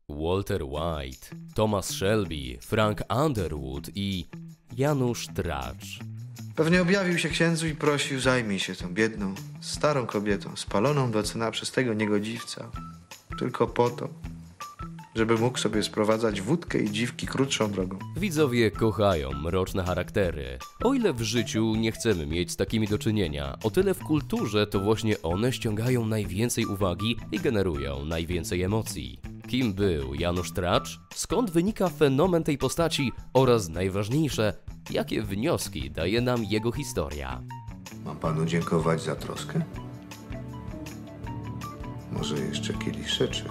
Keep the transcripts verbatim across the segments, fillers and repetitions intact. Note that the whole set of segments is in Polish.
Walter White, Thomas Shelby, Frank Underwood i Janusz Tracz. Pewnie objawił się księdzu i prosił: zajmij się tą biedną, starą kobietą, spaloną do cna przez tego niegodziwca. Tylko po to, żeby mógł sobie sprowadzać wódkę i dziwki krótszą drogą. Widzowie kochają mroczne charaktery. O ile w życiu nie chcemy mieć z takimi do czynienia, o tyle w kulturze to właśnie one ściągają najwięcej uwagi i generują najwięcej emocji. Kim był Janusz Tracz? Skąd wynika fenomen tej postaci? Oraz najważniejsze, jakie wnioski daje nam jego historia? Mam panu dziękować za troskę? Może jeszcze kieliszeczek?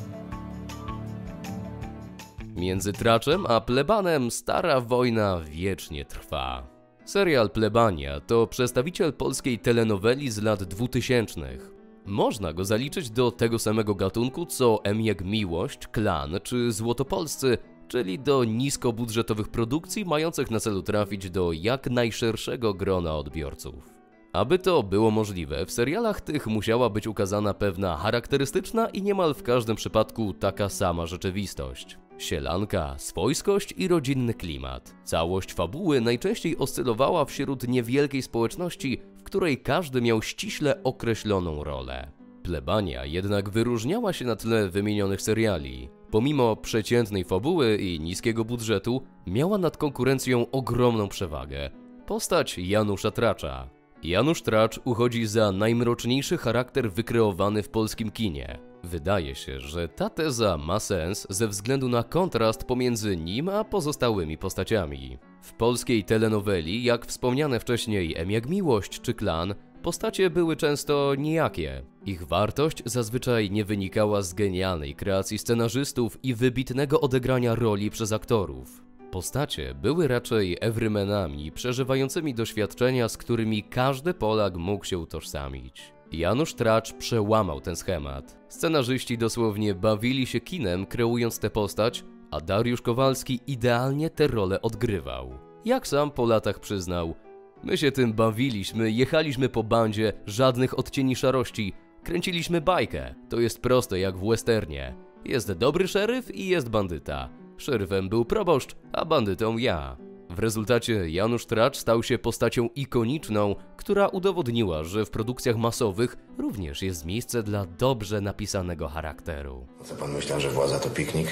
Między Traczem a Plebanem stara wojna wiecznie trwa. Serial Plebania to przedstawiciel polskiej telenoweli z lat dwutysięcznych. Można go zaliczyć do tego samego gatunku co M jak Miłość, Klan czy Złotopolscy, czyli do niskobudżetowych produkcji mających na celu trafić do jak najszerszego grona odbiorców. Aby to było możliwe, w serialach tych musiała być ukazana pewna charakterystyczna i niemal w każdym przypadku taka sama rzeczywistość. Sielanka, swojskość i rodzinny klimat. Całość fabuły najczęściej oscylowała wśród niewielkiej społeczności, w której każdy miał ściśle określoną rolę. Plebania jednak wyróżniała się na tle wymienionych seriali. Pomimo przeciętnej fabuły i niskiego budżetu, miała nad konkurencją ogromną przewagę. Postać Janusza Tracza. Janusz Tracz uchodzi za najmroczniejszy charakter wykreowany w polskim kinie. Wydaje się, że ta teza ma sens ze względu na kontrast pomiędzy nim a pozostałymi postaciami. W polskiej telenoweli, jak wspomniane wcześniej M jak Miłość czy Klan, postacie były często nijakie. Ich wartość zazwyczaj nie wynikała z genialnej kreacji scenarzystów i wybitnego odegrania roli przez aktorów. Postacie były raczej everymanami przeżywającymi doświadczenia, z którymi każdy Polak mógł się utożsamić. Janusz Tracz przełamał ten schemat. Scenarzyści dosłownie bawili się kinem, kreując tę postać, a Dariusz Kowalski idealnie tę rolę odgrywał. Jak sam po latach przyznał: my się tym bawiliśmy, jechaliśmy po bandzie, żadnych odcieni szarości, kręciliśmy bajkę. To jest proste jak w westernie. Jest dobry szeryf i jest bandyta. Szeryfem był proboszcz, a bandytą ja. W rezultacie Janusz Tracz stał się postacią ikoniczną, która udowodniła, że w produkcjach masowych również jest miejsce dla dobrze napisanego charakteru. Co pan myślał, że władza to piknik?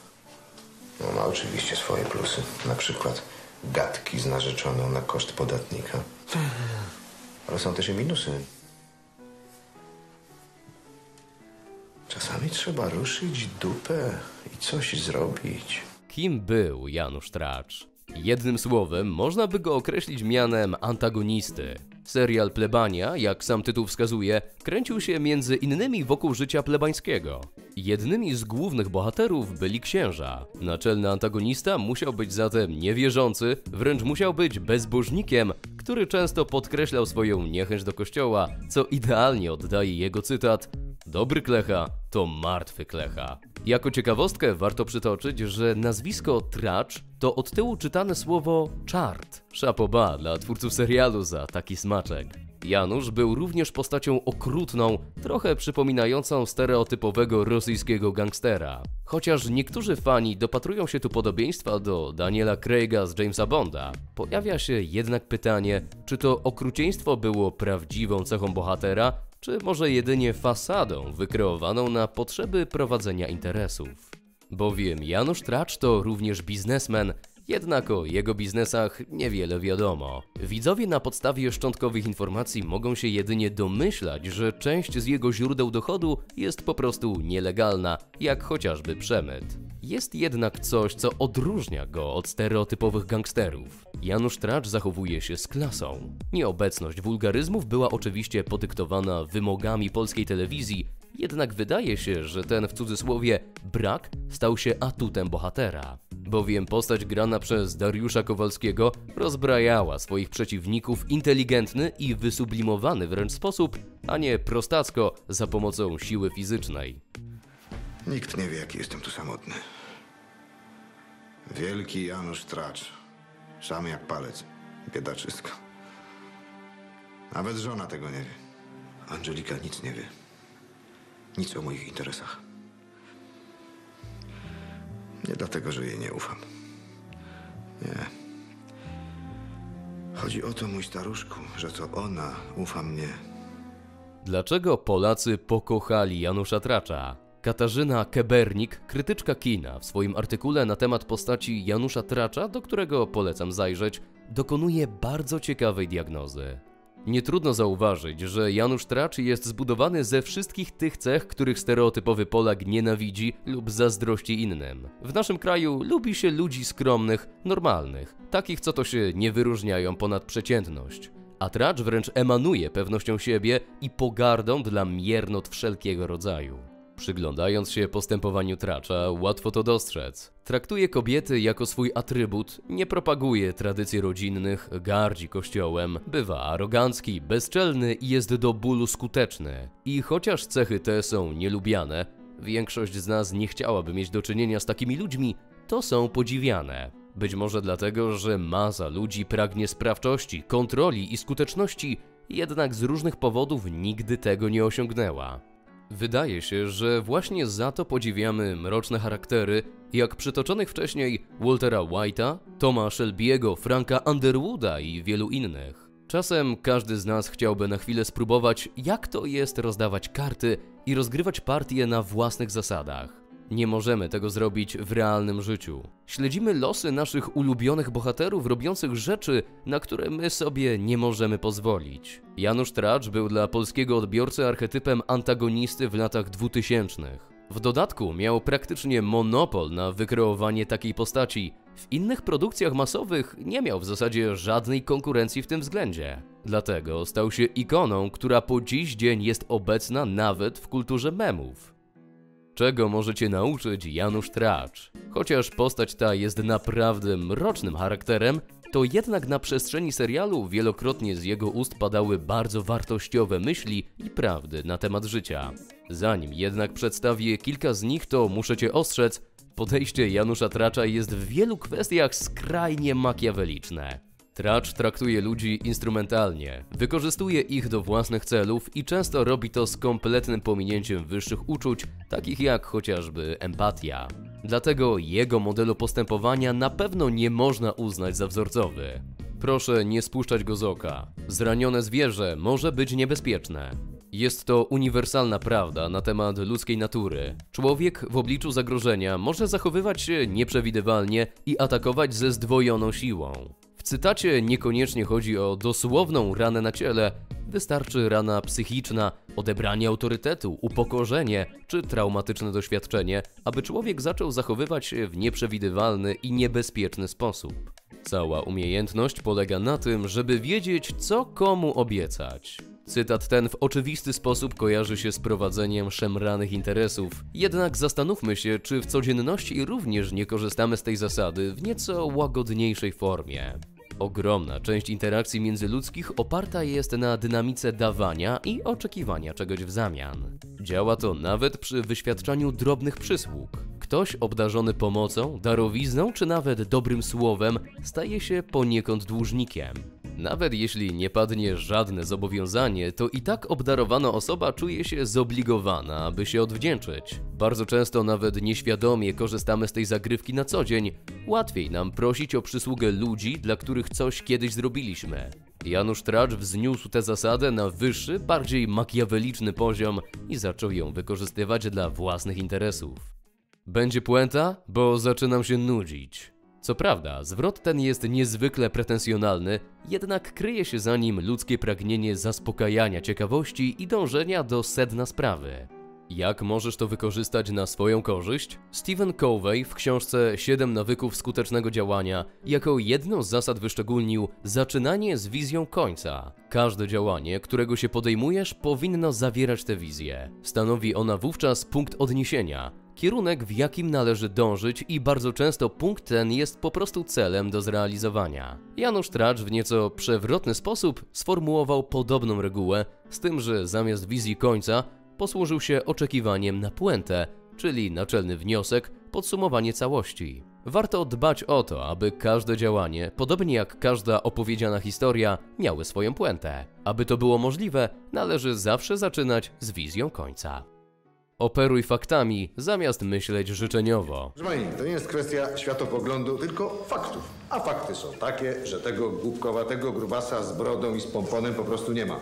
No, ma oczywiście swoje plusy. Na przykład gadki z narzeczoną na koszt podatnika. Ale są też i minusy. Czasami trzeba ruszyć dupę i coś zrobić. Kim był Janusz Tracz? Jednym słowem można by go określić mianem antagonisty. Serial Plebania, jak sam tytuł wskazuje, kręcił się między innymi wokół życia plebańskiego. Jednymi z głównych bohaterów byli księża. Naczelny antagonista musiał być zatem niewierzący, wręcz musiał być bezbożnikiem, który często podkreślał swoją niechęć do kościoła, co idealnie oddaje jego cytat: dobry klecha to martwy klecha. Jako ciekawostkę warto przytoczyć, że nazwisko Tracz to od tyłu czytane słowo czart. Chapeau bas dla twórców serialu za taki smaczek. Janusz był również postacią okrutną, trochę przypominającą stereotypowego rosyjskiego gangstera. Chociaż niektórzy fani dopatrują się tu podobieństwa do Daniela Craiga z Jamesa Bonda, pojawia się jednak pytanie, czy to okrucieństwo było prawdziwą cechą bohatera, czy może jedynie fasadą wykreowaną na potrzeby prowadzenia interesów. Bowiem Janusz Tracz to również biznesmen, jednak o jego biznesach niewiele wiadomo. Widzowie na podstawie szczątkowych informacji mogą się jedynie domyślać, że część z jego źródeł dochodu jest po prostu nielegalna, jak chociażby przemyt. Jest jednak coś, co odróżnia go od stereotypowych gangsterów. Janusz Tracz zachowuje się z klasą. Nieobecność wulgaryzmów była oczywiście podyktowana wymogami polskiej telewizji, jednak wydaje się, że ten w cudzysłowie brak stał się atutem bohatera. Bowiem postać grana przez Dariusza Kowalskiego rozbrajała swoich przeciwników w inteligentny i wysublimowany wręcz sposób, a nie prostacko za pomocą siły fizycznej. Nikt nie wie, jaki jestem tu samotny. Wielki Janusz Tracz. Sam jak palec. Biedaczysko. Nawet żona tego nie wie. Angelika nic nie wie. Nic o moich interesach. Nie dlatego, że jej nie ufam. Nie. Chodzi o to, mój staruszku, że to ona ufa mnie. Dlaczego Polacy pokochali Janusza Tracza? Katarzyna Kebernik, krytyczka kina, w swoim artykule na temat postaci Janusza Tracza, do którego polecam zajrzeć, dokonuje bardzo ciekawej diagnozy. Nie trudno zauważyć, że Janusz Tracz jest zbudowany ze wszystkich tych cech, których stereotypowy Polak nienawidzi lub zazdrości innym. W naszym kraju lubi się ludzi skromnych, normalnych, takich, co to się nie wyróżniają ponad przeciętność. A Tracz wręcz emanuje pewnością siebie i pogardą dla miernot wszelkiego rodzaju. Przyglądając się postępowaniu Tracza, łatwo to dostrzec. Traktuje kobiety jako swój atrybut, nie propaguje tradycji rodzinnych, gardzi kościołem, bywa arogancki, bezczelny i jest do bólu skuteczny. I chociaż cechy te są nielubiane, większość z nas nie chciałaby mieć do czynienia z takimi ludźmi, to są podziwiane. Być może dlatego, że masa ludzi pragnie sprawczości, kontroli i skuteczności, jednak z różnych powodów nigdy tego nie osiągnęła. Wydaje się, że właśnie za to podziwiamy mroczne charaktery, jak przytoczonych wcześniej Waltera White'a, Toma Shelby'ego, Franka Underwooda i wielu innych. Czasem każdy z nas chciałby na chwilę spróbować, jak to jest rozdawać karty i rozgrywać partie na własnych zasadach. Nie możemy tego zrobić w realnym życiu. Śledzimy losy naszych ulubionych bohaterów robiących rzeczy, na które my sobie nie możemy pozwolić. Janusz Tracz był dla polskiego odbiorcy archetypem antagonisty w latach dwutysięcznych. W dodatku miał praktycznie monopol na wykreowanie takiej postaci. W innych produkcjach masowych nie miał w zasadzie żadnej konkurencji w tym względzie. Dlatego stał się ikoną, która po dziś dzień jest obecna nawet w kulturze memów. Czego możecie nauczyć Janusz Tracz? Chociaż postać ta jest naprawdę mrocznym charakterem, to jednak na przestrzeni serialu wielokrotnie z jego ust padały bardzo wartościowe myśli i prawdy na temat życia. Zanim jednak przedstawię kilka z nich, to muszę cię ostrzec, podejście Janusza Tracza jest w wielu kwestiach skrajnie makiaweliczne. Tracz traktuje ludzi instrumentalnie, wykorzystuje ich do własnych celów i często robi to z kompletnym pominięciem wyższych uczuć, takich jak chociażby empatia. Dlatego jego modelu postępowania na pewno nie można uznać za wzorcowy. Proszę nie spuszczać go z oka. Zranione zwierzę może być niebezpieczne. Jest to uniwersalna prawda na temat ludzkiej natury. Człowiek w obliczu zagrożenia może zachowywać się nieprzewidywalnie i atakować ze zdwojoną siłą. W cytacie niekoniecznie chodzi o dosłowną ranę na ciele, wystarczy rana psychiczna, odebranie autorytetu, upokorzenie czy traumatyczne doświadczenie, aby człowiek zaczął zachowywać się w nieprzewidywalny i niebezpieczny sposób. Cała umiejętność polega na tym, żeby wiedzieć, co komu obiecać. Cytat ten w oczywisty sposób kojarzy się z prowadzeniem szemranych interesów, jednak zastanówmy się, czy w codzienności również nie korzystamy z tej zasady w nieco łagodniejszej formie. Ogromna część interakcji międzyludzkich oparta jest na dynamice dawania i oczekiwania czegoś w zamian. Działa to nawet przy wyświadczaniu drobnych przysług. Ktoś obdarzony pomocą, darowizną czy nawet dobrym słowem staje się poniekąd dłużnikiem. Nawet jeśli nie padnie żadne zobowiązanie, to i tak obdarowana osoba czuje się zobligowana, aby się odwdzięczyć. Bardzo często nawet nieświadomie korzystamy z tej zagrywki na co dzień. Łatwiej nam prosić o przysługę ludzi, dla których coś kiedyś zrobiliśmy. Janusz Tracz wzniósł tę zasadę na wyższy, bardziej makiaweliczny poziom i zaczął ją wykorzystywać dla własnych interesów. Będzie puenta? Bo zaczynam się nudzić. Co prawda, zwrot ten jest niezwykle pretensjonalny, jednak kryje się za nim ludzkie pragnienie zaspokajania ciekawości i dążenia do sedna sprawy. Jak możesz to wykorzystać na swoją korzyść? Stephen Covey w książce siedem nawyków skutecznego działania jako jedną z zasad wyszczególnił zaczynanie z wizją końca. Każde działanie, którego się podejmujesz, powinno zawierać tę wizję. Stanowi ona wówczas punkt odniesienia, kierunek, w jakim należy dążyć i bardzo często punkt ten jest po prostu celem do zrealizowania. Janusz Tracz w nieco przewrotny sposób sformułował podobną regułę, z tym, że zamiast wizji końca posłużył się oczekiwaniem na puentę, czyli naczelny wniosek, podsumowanie całości. Warto dbać o to, aby każde działanie, podobnie jak każda opowiedziana historia, miały swoją puentę. Aby to było możliwe, należy zawsze zaczynać z wizją końca. Operuj faktami, zamiast myśleć życzeniowo. Proszę pani, to nie jest kwestia światopoglądu, tylko faktów. A fakty są takie, że tego głupkowatego grubasa z brodą i z pomponem po prostu nie ma.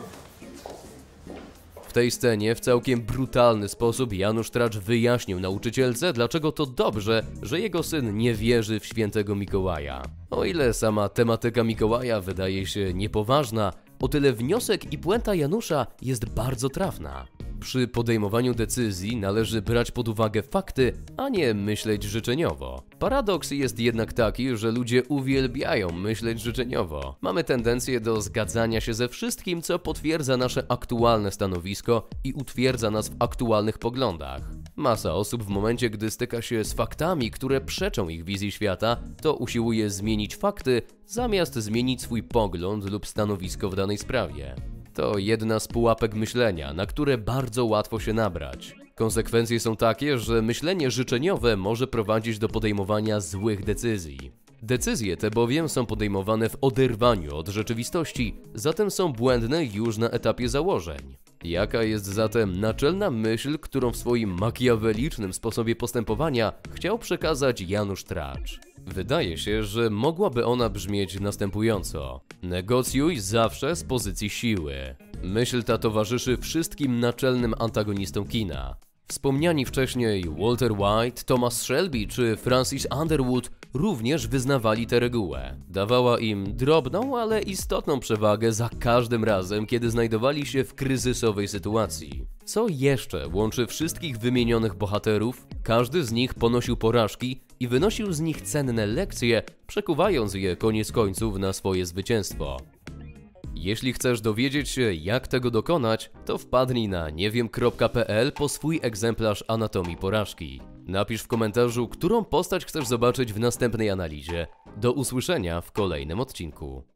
W tej scenie w całkiem brutalny sposób Janusz Tracz wyjaśnił nauczycielce, dlaczego to dobrze, że jego syn nie wierzy w świętego Mikołaja. O ile sama tematyka Mikołaja wydaje się niepoważna, o tyle wniosek i puenta Janusza jest bardzo trafna. Przy podejmowaniu decyzji należy brać pod uwagę fakty, a nie myśleć życzeniowo. Paradoks jest jednak taki, że ludzie uwielbiają myśleć życzeniowo. Mamy tendencję do zgadzania się ze wszystkim, co potwierdza nasze aktualne stanowisko i utwierdza nas w aktualnych poglądach. Masa osób w momencie, gdy styka się z faktami, które przeczą ich wizji świata, to usiłuje zmienić fakty, zamiast zmienić swój pogląd lub stanowisko w danej sprawie. To jedna z pułapek myślenia, na które bardzo łatwo się nabrać. Konsekwencje są takie, że myślenie życzeniowe może prowadzić do podejmowania złych decyzji. Decyzje te bowiem są podejmowane w oderwaniu od rzeczywistości, zatem są błędne już na etapie założeń. Jaka jest zatem naczelna myśl, którą w swoim makiawelicznym sposobie postępowania chciał przekazać Janusz Tracz? Wydaje się, że mogłaby ona brzmieć następująco. Negocjuj zawsze z pozycji siły. Myśl ta towarzyszy wszystkim naczelnym antagonistom kina. Wspomniani wcześniej Walter White, Thomas Shelby czy Francis Underwood również wyznawali tę regułę. Dawała im drobną, ale istotną przewagę za każdym razem, kiedy znajdowali się w kryzysowej sytuacji. Co jeszcze łączy wszystkich wymienionych bohaterów? Każdy z nich ponosił porażki i wynosił z nich cenne lekcje, przekuwając je koniec końców na swoje zwycięstwo. Jeśli chcesz dowiedzieć się, jak tego dokonać, to wpadnij na niewiem kropka pe el po swój egzemplarz anatomii porażki. Napisz w komentarzu, którą postać chcesz zobaczyć w następnej analizie. Do usłyszenia w kolejnym odcinku.